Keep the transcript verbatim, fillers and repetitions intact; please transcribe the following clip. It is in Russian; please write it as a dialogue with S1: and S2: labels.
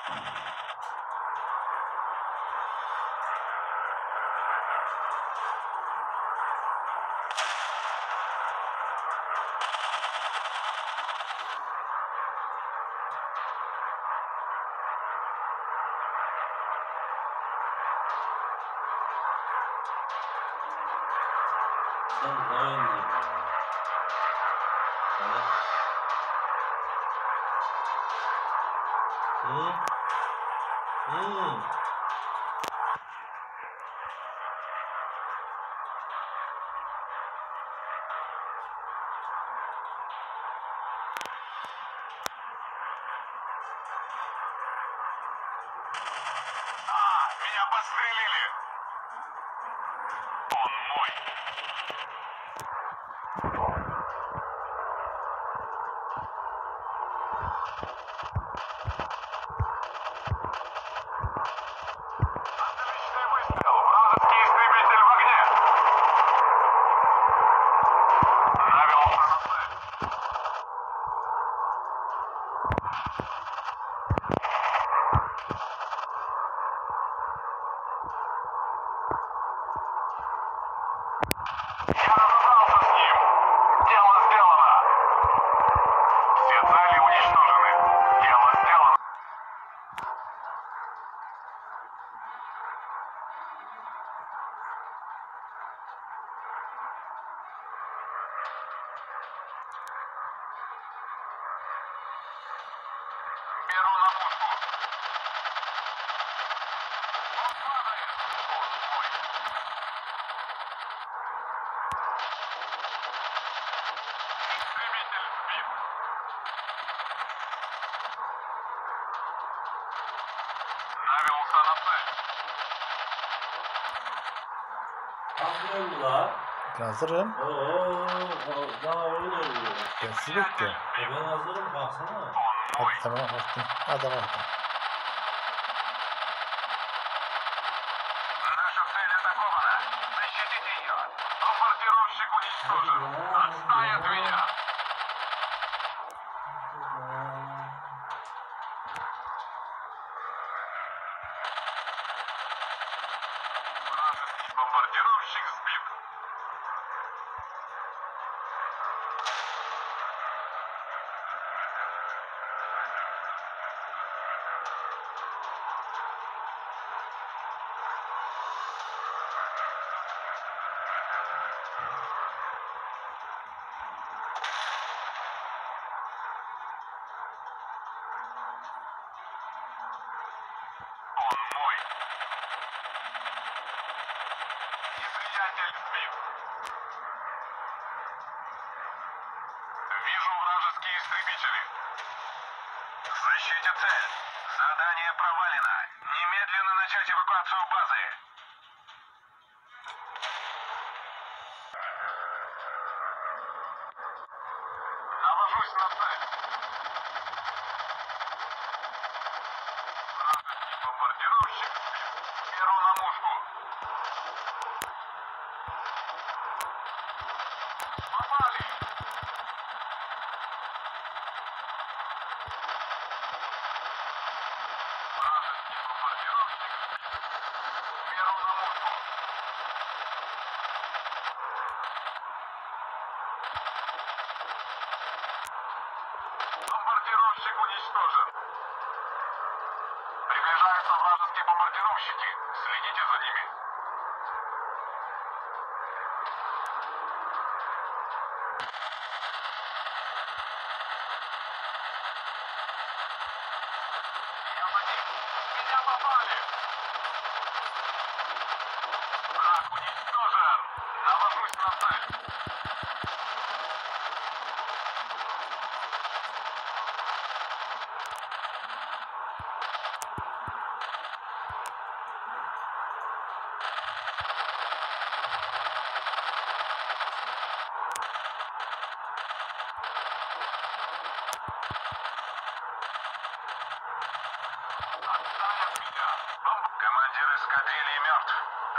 S1: Подстрелили! Он мой! Отличный выстрел! Вражеский истребитель в огне! Навелся на цель! Беру на мушку. Он падает. Он мой. Истребитель сбит. Навелся на цель.
S2: Hazırlar.
S3: Hazırım.
S2: Oo, daha öyle oluyor.
S3: Kesinlikle.
S2: E ben hazırım, baksana.
S3: Hadi tamam baktım. Hadi bakalım.
S1: Наша цель атакована. Защитите ее. Бомбардировщик уничтожен. Отстань от меня. Вражеский бомбардировщик сбит. Он мой. Неприятель сбит. Вижу вражеские истребители. Защите цель. Задание провалено. Немедленно начать эвакуацию базы. Навожусь на цель. Вражеский бомбардировщик сбит. Беру на мушку. Попали! Вражеский бомбардировщик сбит. Беру на мушку. Бомбардировщик уничтожен. Приближаются вражеские бомбардировщики. Следите за ними. Я по ним. Меня попали. Враг уничтожен. Навожусь на цель. Отстань от меня. Бомб... Командир эскадрильи мертв.